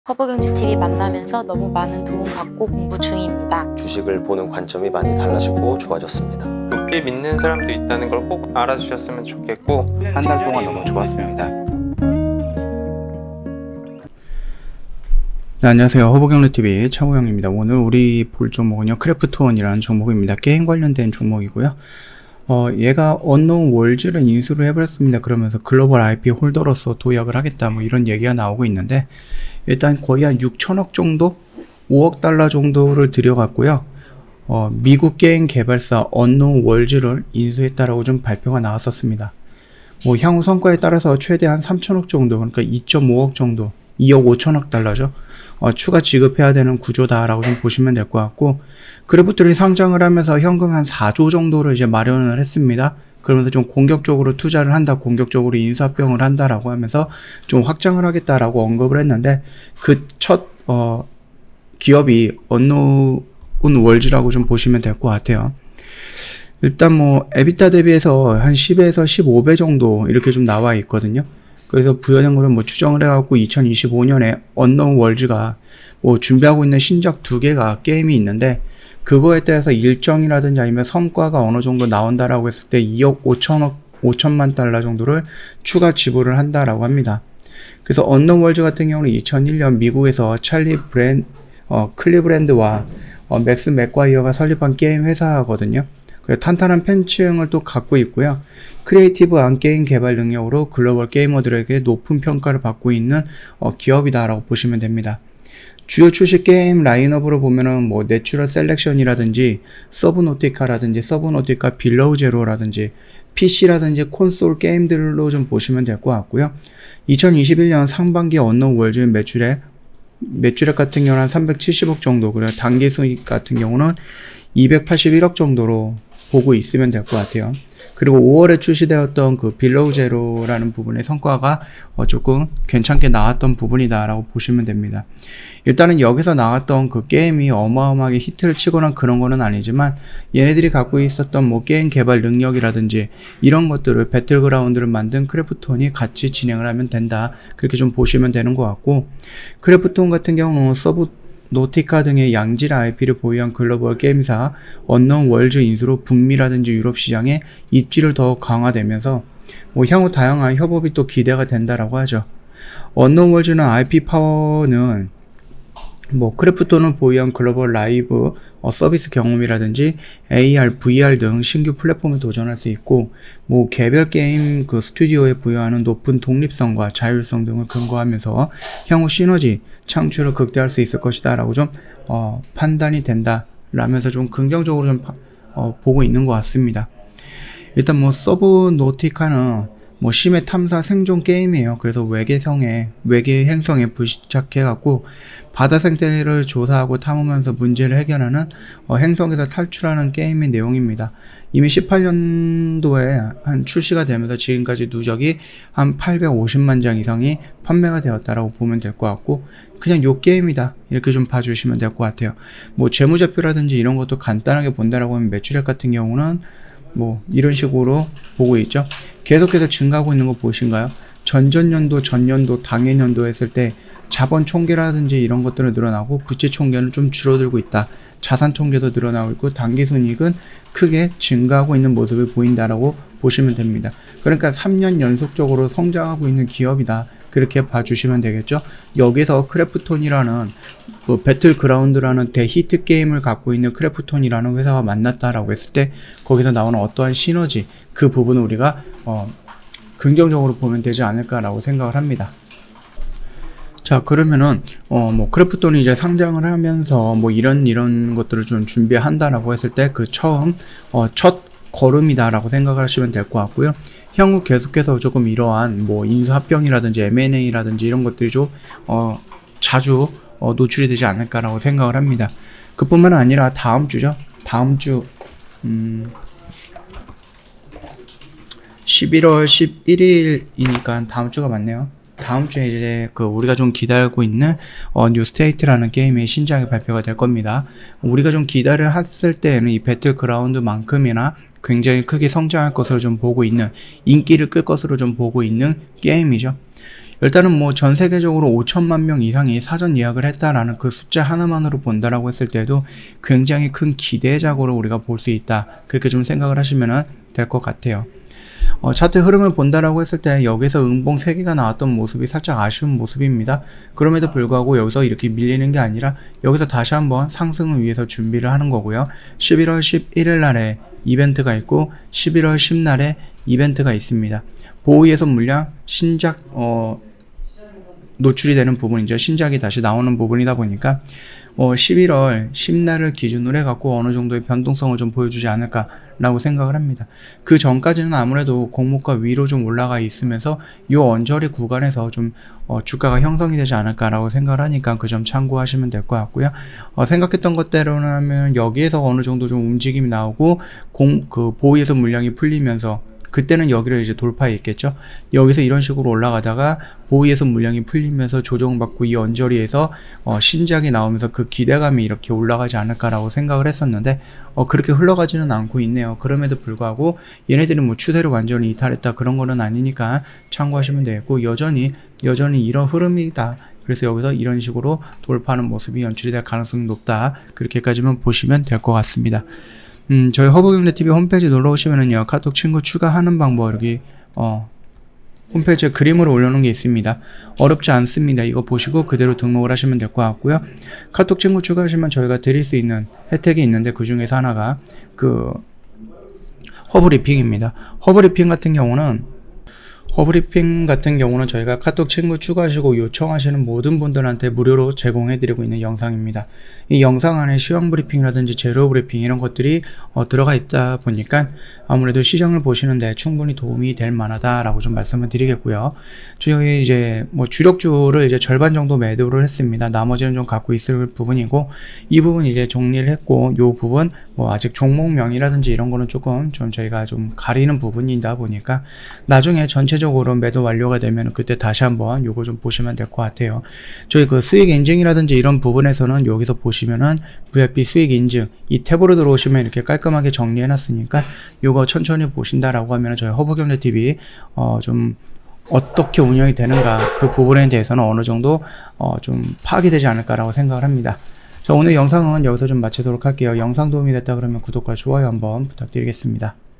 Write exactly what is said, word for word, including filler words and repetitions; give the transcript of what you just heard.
허브경제티비 만나면서 너무 많은 도움받고 공부 중입니다. 주식을 보는 관점이 많이 달라지고 좋아졌습니다. 높게 믿는 사람도 있다는 걸 꼭 알아주셨으면 좋겠고, 한 달 동안 너무 좋았습니다. 네, 안녕하세요. 허브경제티비 차우영입니다. 오늘 우리 볼 종목은요, 크래프톤이라는 종목입니다. 게임 관련된 종목이고요. 어, 얘가 언노운 월즈를 인수를 해버렸습니다. 그러면서 글로벌 아이피 홀더로서 도약을 하겠다, 뭐 이런 얘기가 나오고 있는데, 일단 거의 한 육천억 정도? 오억 달러 정도를 들여갔고요. 어, 미국 게임 개발사 언노운 월즈를 인수했다라고 좀 발표가 나왔었습니다. 뭐 향후 성과에 따라서 최대한 삼천억 정도, 그러니까 이점오억 정도, 이억 오천억 달러죠. 어, 추가 지급해야 되는 구조다라고 좀 보시면 될 것 같고, 크래프톤이 상장을 하면서 현금 한 사조 정도를 이제 마련을 했습니다. 그러면서 좀 공격적으로 투자를 한다, 공격적으로 인수합병을 한다라고 하면서 좀 확장을 하겠다라고 언급을 했는데, 그 첫 어, 기업이 언노운 월즈라고 좀 보시면 될 것 같아요. 일단 뭐 에비타 대비해서 한 십에서 십오 배 정도 이렇게 좀 나와 있거든요. 그래서 부연한 거를 뭐 추정을 해갖고 이천이십오 년에 언노운 월즈가 뭐 준비하고 있는 신작 두 개가 게임이 있는데, 그거에 대해서 일정이라든지 아니면 성과가 어느 정도 나온다라고 했을 때 이억 오천억, 오천만 달러 정도를 추가 지불을 한다라고 합니다. 그래서 언노운 월즈 같은 경우는 이천일 년 미국에서 찰리 브랜, 어, 클리브랜드와 어, 맥스 맥과이어가 설립한 게임 회사거든요. 탄탄한 팬층을 또 갖고 있고요. 크리에이티브한 게임 개발 능력으로 글로벌 게이머들에게 높은 평가를 받고 있는 어, 기업이다라고 보시면 됩니다. 주요 출시 게임 라인업으로 보면은 뭐 내추럴 셀렉션이라든지 서브노티카라든지 서브노티카 빌로우 제로라든지 피씨라든지 콘솔 게임들로 좀 보시면 될 것 같고요. 이천이십일 년 상반기 언노운 월즈 매출액 매출액 같은 경우는 한 삼백칠십억 정도, 그리고 단기 수익 같은 경우는 이백팔십일억 정도로 보고 있으면 될 것 같아요. 그리고 오월에 출시되었던 그 빌로우 제로라는 부분의 성과가 어 조금 괜찮게 나왔던 부분이다 라고 보시면 됩니다. 일단은 여기서 나왔던 그 게임이 어마어마하게 히트를 치거나 그런 거는 아니지만, 얘네들이 갖고 있었던 뭐 게임 개발 능력이라든지 이런 것들을, 배틀그라운드를 만든 크래프톤이 같이 진행을 하면 된다, 그렇게 좀 보시면 되는 것 같고, 크래프톤 같은 경우는 서브 노티카 등의 양질 아이피를 보유한 글로벌 게임사 언노운 월즈 인수로 북미라든지 유럽 시장에 입지를 더 강화되면서 뭐 향후 다양한 협업이 또 기대가 된다라고 하죠. 언노운 월즈는 아이피 파워는 뭐 크래프톤을 보유한 글로벌 라이브 어, 서비스 경험이라든지 에이알, 브이알 등 신규 플랫폼에 도전할 수 있고, 뭐 개별 게임 그 스튜디오에 부여하는 높은 독립성과 자율성 등을 근거하면서 향후 시너지 창출을 극대화할 수 있을 것이다 라고 좀 어, 판단이 된다 라면서 좀 긍정적으로 좀 어, 보고 있는 것 같습니다. 일단 뭐 서브노티카는 뭐 심해 탐사 생존 게임이에요. 그래서 외계성에, 외계 행성에 부착해갖고 바다 생태를 조사하고 탐험하면서 문제를 해결하는 어, 행성에서 탈출하는 게임의 내용입니다. 이미 십팔 년도에 한 출시가 되면서 지금까지 누적이 한 팔백오십만 장 이상이 판매가 되었다라고 보면 될 것 같고, 그냥 요 게임이다 이렇게 좀 봐주시면 될 것 같아요. 뭐 재무제표라든지 이런 것도 간단하게 본다라고 하면 매출액 같은 경우는 뭐 이런 식으로 보고 있죠. 계속해서 증가하고 있는 거 보이신가요? 전전년도, 전년도, 당해년도 했을 때 자본 총계라든지 이런 것들은 늘어나고 부채 총계는 좀 줄어들고 있다. 자산 총계도 늘어나고 있고 단기 순이익은 크게 증가하고 있는 모습을 보인다라고 보시면 됩니다. 그러니까 삼 년 연속적으로 성장하고 있는 기업이다, 그렇게 봐주시면 되겠죠. 여기서 크래프톤이라는 그 배틀그라운드라는 대히트 게임을 갖고 있는 크래프톤이라는 회사가 만났다라고 했을 때 거기서 나오는 어떠한 시너지, 그 부분을 우리가 어, 긍정적으로 보면 되지 않을까라고 생각을 합니다. 자, 그러면은 어 뭐 크래프톤이 이제 상장을 하면서 뭐 이런 이런 것들을 좀 준비한다라고 했을 때 그 처음 어 첫 걸음이다라고 생각을 하시면 될 것 같고요. 향후 계속해서 조금 이러한 뭐 인수합병이라든지 엠 앤 에이라든지 이런 것들이 좀 어 자주 어 노출이 되지 않을까라고 생각을 합니다. 그뿐만 아니라 다음 주죠. 다음 주 음 십일월 십일일이니까 다음 주가 맞네요. 다음 주에 이제 그 우리가 좀 기다리고 있는 어, 뉴스테이트라는 게임의 신작이 발표가 될 겁니다. 우리가 좀 기다를 했을 때에는 이 배틀그라운드만큼이나 굉장히 크게 성장할 것으로 좀 보고 있는, 인기를 끌 것으로 좀 보고 있는 게임이죠. 일단은 뭐 전 세계적으로 오천만 명 이상이 사전 예약을 했다라는 그 숫자 하나만으로 본다라고 했을 때도 굉장히 큰 기대작으로 우리가 볼 수 있다. 그렇게 좀 생각을 하시면 될 것 같아요. 어, 차트 흐름을 본다라고 했을 때 여기서 음봉 세 개가 나왔던 모습이 살짝 아쉬운 모습입니다. 그럼에도 불구하고 여기서 이렇게 밀리는 게 아니라 여기서 다시 한번 상승을 위해서 준비를 하는 거고요. 십일월 십일일 날에 이벤트가 있고 십일월 십 날에 이벤트가 있습니다. 보호예선 물량 신작 어, 노출이 되는 부분이죠. 신작이 다시 나오는 부분이다 보니까 어, 십일월 십 날을 기준으로 해갖고 어느 정도의 변동성을 좀 보여주지 않을까라고 생각을 합니다. 그 전까지는 아무래도 공모가 위로 좀 올라가 있으면서 이 언저리 구간에서 좀 어, 주가가 형성이 되지 않을까라고 생각을 하니까 그 점 참고하시면 될 것 같고요. 어, 생각했던 것대로는 하면 여기에서 어느 정도 좀 움직임이 나오고 공, 그 보호예선 물량이 풀리면서 그때는 여기를 이제 돌파해 있겠죠. 여기서 이런 식으로 올라가다가 보호예선 물량이 풀리면서 조정받고 이 언저리에서 어, 신작이 나오면서 그 기대감이 이렇게 올라가지 않을까라고 생각을 했었는데 어, 그렇게 흘러가지는 않고 있네요. 그럼에도 불구하고 얘네들이 뭐 추세를 완전히 이탈했다 그런 거는 아니니까 참고하시면 되겠고 여전히 여전히 이런 흐름이다. 그래서 여기서 이런 식으로 돌파하는 모습이 연출이 될 가능성이 높다. 그렇게까지만 보시면 될 것 같습니다. 음, 저희 허브경제티비 홈페이지 놀러 오시면은요, 카톡 친구 추가하는 방법, 여기, 어, 홈페이지에 그림으로 올려놓은 게 있습니다. 어렵지 않습니다. 이거 보시고 그대로 등록을 하시면 될 것 같고요. 카톡 친구 추가하시면 저희가 드릴 수 있는 혜택이 있는데 그 중에서 하나가 그, 허브리핑입니다. 허브리핑 같은 경우는 허브리핑 같은 경우는 저희가 카톡 친구 추가하시고 요청하시는 모든 분들한테 무료로 제공해드리고 있는 영상입니다. 이 영상 안에 시황 브리핑이라든지 재료 브리핑 이런 것들이 어, 들어가 있다 보니까 아무래도 시장을 보시는데 충분히 도움이 될 만하다라고 좀 말씀을 드리겠고요. 저희 이제 뭐 주력주를 이제 절반 정도 매도를 했습니다. 나머지는 좀 갖고 있을 부분이고 이 부분 이제 정리를 했고 요 부분 뭐 아직 종목명이라든지 이런 거는 조금 좀 저희가 좀 가리는 부분이다 보니까 나중에 전체적으로 매도 완료가 되면 그때 다시 한번 요거 좀 보시면 될 것 같아요. 저희 그 수익 인증이라든지 이런 부분에서는 여기서 보시면은 브이아이피 수익 인증 이 탭으로 들어오시면 이렇게 깔끔하게 정리해 놨으니까 요거 천천히 보신다라고 하면 저희 허브경제티비 어 좀 어떻게 운영이 되는가 그 부분에 대해서는 어느 정도 어 좀 파악이 되지 않을까라고 생각을 합니다. 자, 오늘 영상은 여기서 좀 마치도록 할게요. 영상 도움이 됐다 그러면 구독과 좋아요 한번 부탁드리겠습니다.